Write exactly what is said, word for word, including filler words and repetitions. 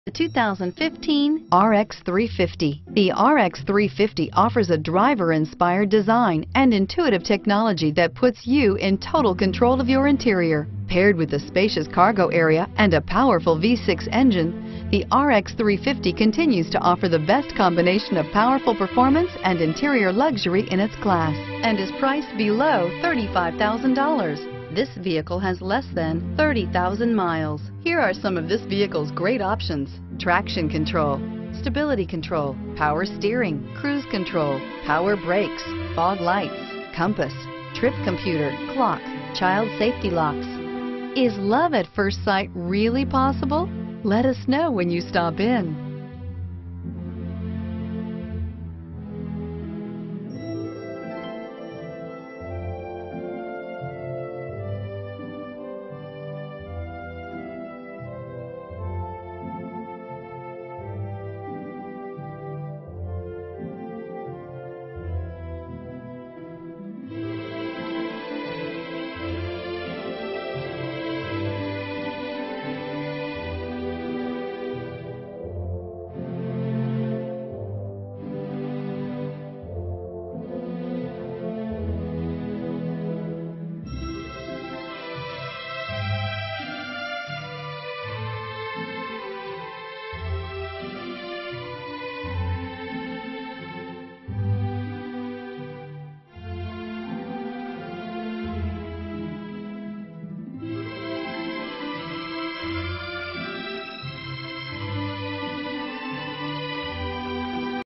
The two thousand fifteen R X three fifty. The R X three fifty offers a driver-inspired design and intuitive technology that puts you in total control of your interior. Paired with a spacious cargo area and a powerful V six engine, the R X three fifty continues to offer the best combination of powerful performance and interior luxury in its class and is priced below thirty-five thousand dollars. This vehicle has less than thirty thousand miles. Here are some of this vehicle's great options: traction control, stability control, power steering, cruise control, power brakes, fog lights, compass, trip computer, clock, child safety locks. Is love at first sight really possible? Let us know when you stop in.